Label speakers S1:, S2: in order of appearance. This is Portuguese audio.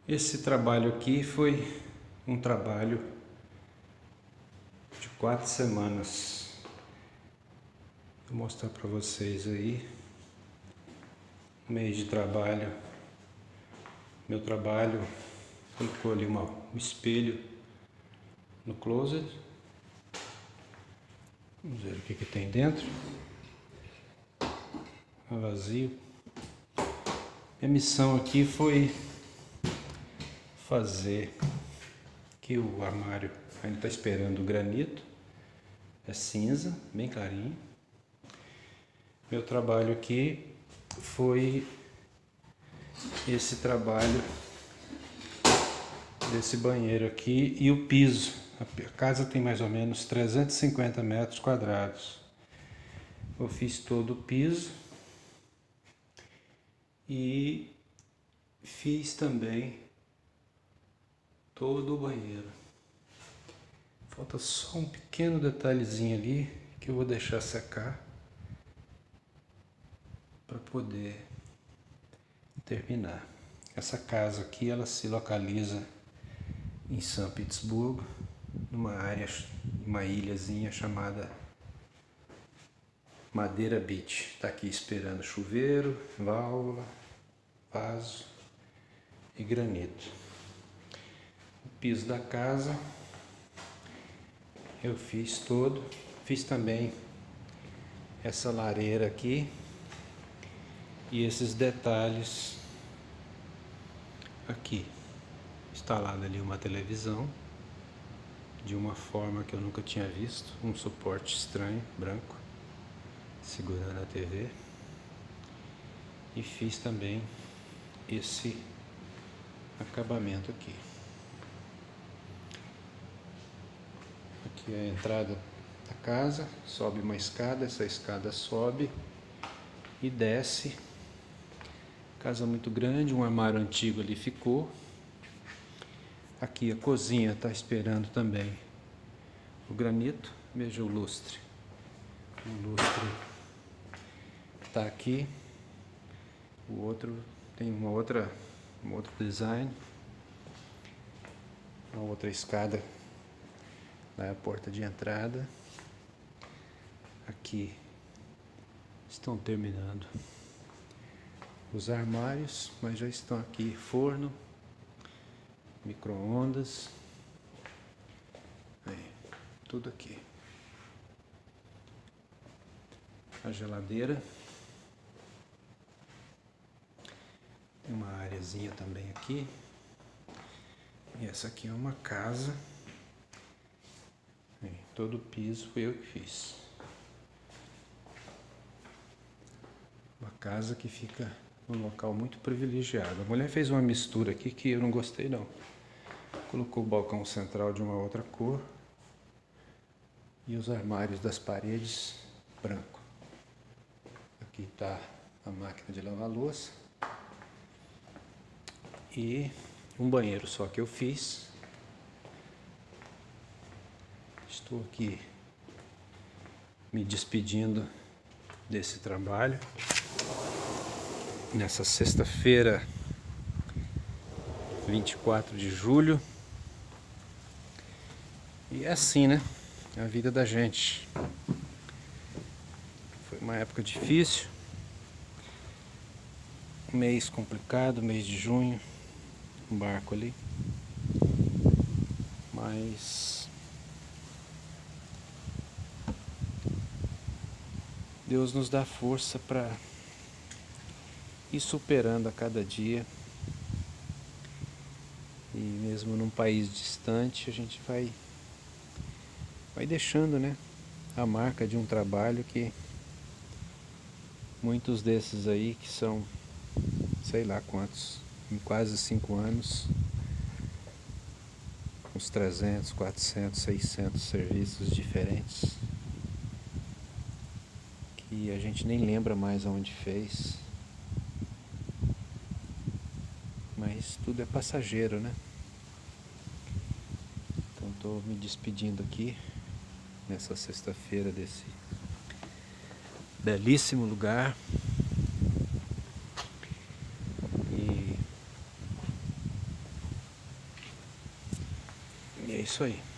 S1: Esse trabalho aqui foi um trabalho de 4 semanas. Vou mostrar para vocês aí. Mês de trabalho. Meu trabalho colocou ali um espelho no closet. Vamos ver o que tem dentro. Tá vazio. Minha missão aqui foi fazer que o armário ainda está esperando o granito. É cinza, bem clarinho. Meu trabalho aqui foi esse trabalho desse banheiro aqui e o piso. A casa tem mais ou menos 350 metros quadrados. Eu fiz todo o piso e fiz também todo o banheiro. Falta só um pequeno detalhezinho ali que eu vou deixar secar para poder terminar. Essa casa aqui, ela se localiza em São Petersburgo, numa área, uma ilhazinha chamada Madeira Beach. Está aqui esperando chuveiro, válvula, vaso e granito. O piso da casa eu fiz todo. Fiz também essa lareira aqui e esses detalhes aqui. Instalada ali uma televisão de uma forma que eu nunca tinha visto, um suporte estranho, branco, segurando a TV. E fiz também esse acabamento aqui. Aqui é a entrada da casa, sobe uma escada, essa escada sobe e desce. Casa muito grande, um armário antigo ali ficou. Aqui a cozinha está esperando também o granito. Veja o lustre. O lustre está aqui. O outro tem um outro design. Uma outra escada. Lá é a porta de entrada. Aqui estão terminando os armários, mas já estão aqui forno, micro-ondas, tudo aqui. A geladeira. Tem uma areazinha também aqui. E essa aqui é uma casa. Todo o piso foi eu que fiz. Uma casa que fica num local muito privilegiado. A mulher fez uma mistura aqui que eu não gostei não. Colocou o balcão central de uma outra cor e os armários das paredes branco. Aqui está a máquina de lavar louça e um banheiro só que eu fiz. Estou aqui me despedindo desse trabalho nessa sexta-feira, 24 de julho. E é assim, né? A vida da gente. Foi uma época difícil, um mês complicado, mês de junho, um barco ali. Mas Deus nos dá força para ir superando a cada dia. E mesmo num país distante, a gente vai deixando, né, a marca de um trabalho que muitos desses aí que são, sei lá quantos, em quase 5 anos, uns 300, 400, 600 serviços diferentes que a gente nem lembra mais aonde fez, mas tudo é passageiro, né? Então estou me despedindo aqui nessa sexta-feira desse belíssimo lugar e é isso aí.